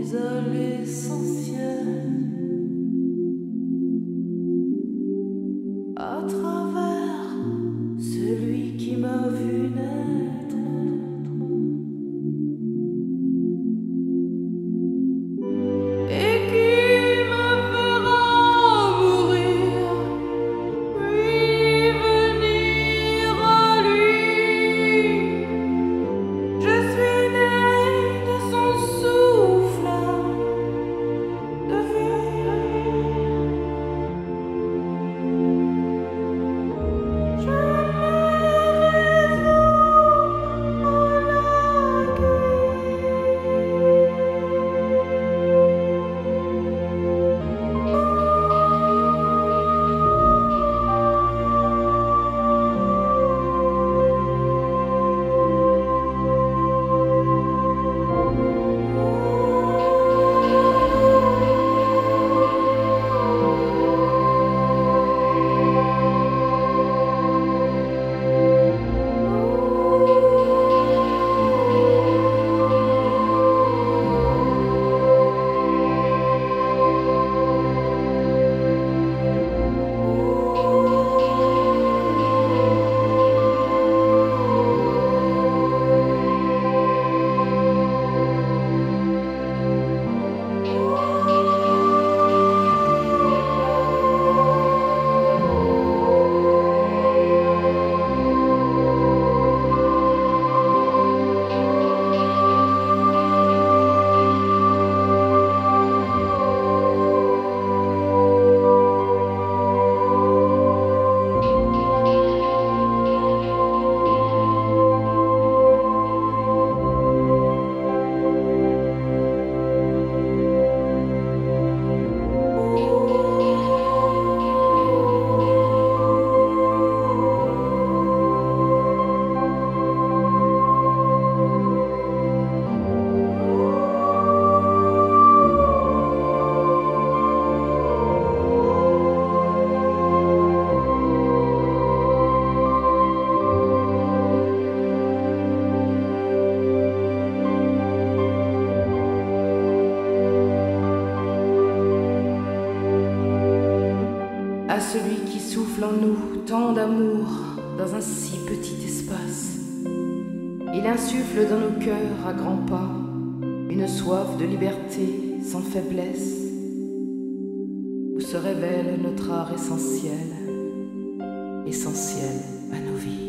à l'essentiel, à travers celui qui m'a vu naître et qui me fera mourir, puis venir à lui. Je suis né de son souffle de vie. Je me résous à l'accueillir. À celui qui souffle en nous tant d'amour dans un si petit espace. Il insuffle dans nos cœurs à grands pas une soif de liberté sans faiblesse, où se révèle notre art essentiel, essentiel à nos vies.